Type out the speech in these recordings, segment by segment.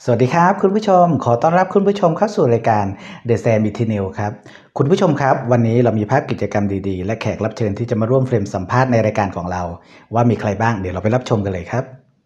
สวัสดีครับคุณผู้ชมขอต้อนรับคุณผู้ชมเข้าสู่รายการ The Sam i t i n e l ครับคุณผู้ชมครับวันนี้เรามีภาพกิจกรรมดีๆและแขกรับเชิญที่จะมาร่วมเฟรมสัมภาษณ์ในรายการของเราว่ามีใครบ้างเดี๋ยวเราไปรับชมกันเลยครับ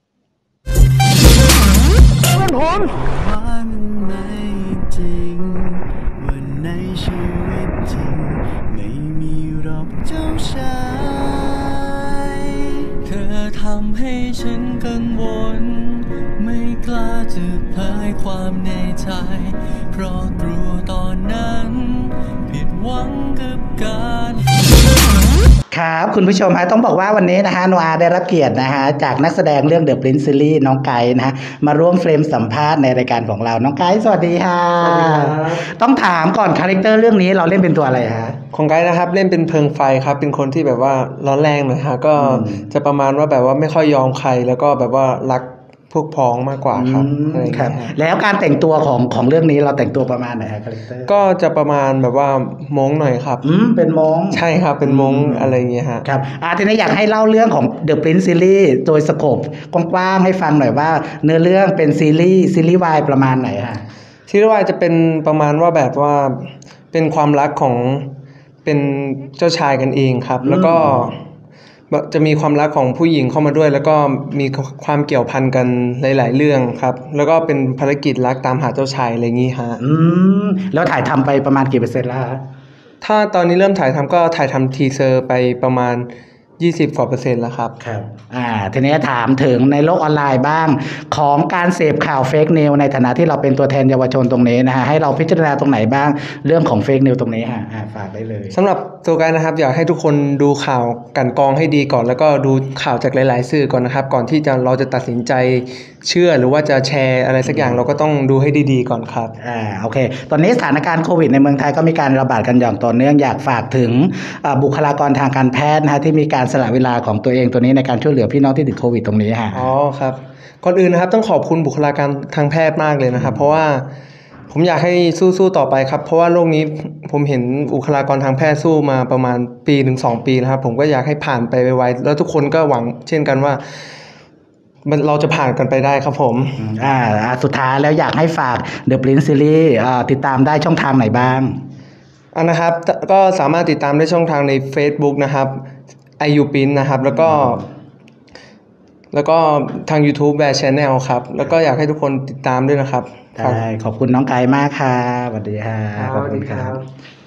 ว่ามันไม่จริงว่าในชีวิตจริงไม่มีหรอกเจ้าชายเธอทำให้ฉันกังวลไม่กล้าจะเผยความในใจเพราะกลัวตอนนั้นผิดหวังกับการครับคุณผู้ชมฮะต้องบอกว่าวันนี้นะฮะโนอาได้รับเกียรตินะฮะจากนักแสดงเรื่อง The Prince Series น้องไก่นะฮะมาร่วมเฟรมสัมภาษณ์ในรายการของเราน้องไก่สวัสดีค่ะสวัสดีครับต้องถามก่อนคาแรคเตอร์เรื่องนี้เราเล่นเป็นตัวอะไรฮะของไกด์นะครับเล่นเป็นเพลิงไฟครับเป็นคนที่แบบว่าร้อนแรงหน่อยฮะก็จะประมาณว่าแบบว่าไม่ค่อยยอมใครแล้วก็แบบว่ารักพวกพ้องมากกว่าครับอะไรอย่างครัเงี้บยฮะแล้วการแต่งตัวของเรื่องนี้เราแต่งตัวประมาณไหนฮะคาแรคเตอร์ก็จะประมาณแบบว่าม้งหน่อยครับเป็นมงใช่ครับเป็นม้งอะไรอย่างเงี้ยฮะครับทีนี้อยากให้เล่าเรื่องของ The Prince Series โดยสโคปกว้างๆให้ฟังหน่อยว่าเนื้อเรื่องเป็นซีรีส์วายประมาณไหนฮะซีรีส์วายจะเป็นประมาณว่าแบบว่าเป็นความรักของเป็นเจ้าชายกันเองครับแล้วก็จะมีความรักของผู้หญิงเข้ามาด้วยแล้วก็มีความเกี่ยวพันกันหลายๆเรื่องครับแล้วก็เป็นภารกิจรักตามหาเจ้าชายอะไรอย่างงี้ฮะแล้วถ่ายทำไปประมาณกี่เปอร์เซ็นต์แล้วฮะถ้าตอนนี้เริ่มถ่ายทำก็ถ่ายทำทีเซอร์ไปประมาณ20 กว่าเปอร์เซ็นต์แล้วครับครับทีนี้ถามถึงในโลกออนไลน์บ้างของการเสพข่าวเฟกนิวในฐานะที่เราเป็นตัวแทนเยาวชนตรงนี้นะฮะให้เราพิจารณาตรงไหนบ้างเรื่องของเฟกนิวตรงนี้ฮะฝากได้เลยสำหรับตัวกันนะครับอยากให้ทุกคนดูข่าวกันกรองให้ดีก่อนแล้วก็ดูข่าวจากหลายๆสื่อก่อนนะครับก่อนที่เราจะตัดสินใจเชื่อหรือว่าจะแชร์อะไรสักอย่างเราก็ต้องดูให้ดีๆก่อนครับโอเคตอนนี้สถานการณ์โควิดในเมืองไทยก็มีการระบาดกันอย่างต่อเนื่องอยากฝากถึงบุคลากรทางการแพทย์นะฮะที่มีการสละเวลาของตัวเองตัวนี้ในการช่วยเหลือพี่น้องที่ติดโควิดตรงนี้ฮะอ๋อครับก่อนอื่นนะครับต้องขอบคุณบุคลากรทางแพทย์มากเลยนะครับเพราะว่าผมอยากให้สู้ๆต่อไปครับเพราะว่าโรคนี้ผมเห็นบุคลากรทางแพทย์สู้มาประมาณปีถึง2 ปีนะครับผมก็อยากให้ผ่านไปไวๆแล้วทุกคนก็หวังเช่นกันว่าเราจะผ่านกันไปได้ครับผมสุดท้ายแล้วอยากให้ฝาก The Prince Series ติดตามได้ช่องทางไหนบ้างนะครับก็สามารถติดตามได้ช่องทางใน Facebook นะครับ IU Prince นะครับแล้วก็ทาง YouTube Bear Channel ครับแล้วก็อยากให้ทุกคนติดตามด้วยนะครับได้ขอบคุณน้องไก่มากค่ะสวัสดีค่ะขอบคุณครับ